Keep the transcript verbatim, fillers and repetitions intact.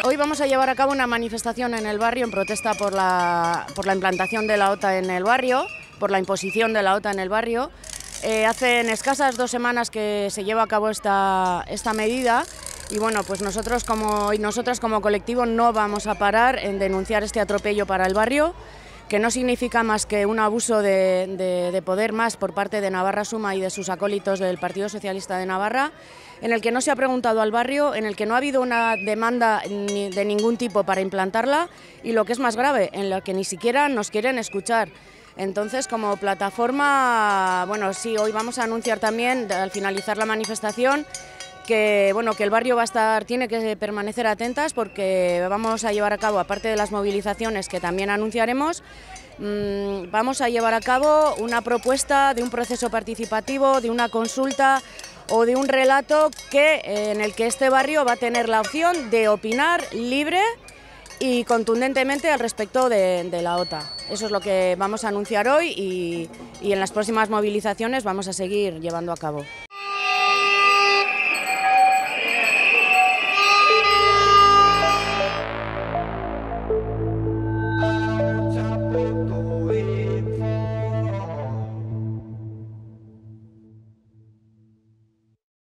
Hoy vamos a llevar a cabo una manifestación en el barrio en protesta por la, por la implantación de la OTA en el barrio, por la imposición de la OTA en el barrio. Eh, hace escasas dos semanas que se lleva a cabo esta, esta medida y bueno, pues nosotros como, y nosotras como colectivo no vamos a parar en denunciar este atropello para el barrio, que no significa más que un abuso de, de, de poder más por parte de Navarra Suma y de sus acólitos del Partido Socialista de Navarra, en el que no se ha preguntado al barrio, en el que no ha habido una demanda ni de ningún tipo para implantarla y, lo que es más grave, en la que ni siquiera nos quieren escuchar. Entonces, como plataforma, bueno, sí, hoy vamos a anunciar también, al finalizar la manifestación, que, bueno, que el barrio va a estar, tiene que permanecer atentas porque vamos a llevar a cabo, aparte de las movilizaciones que también anunciaremos, mmm, vamos a llevar a cabo una propuesta de un proceso participativo, de una consulta o de un relato que, eh, en el que este barrio va a tener la opción de opinar libre y contundentemente al respecto de, de la OTA. Eso es lo que vamos a anunciar hoy y, y en las próximas movilizaciones vamos a seguir llevando a cabo.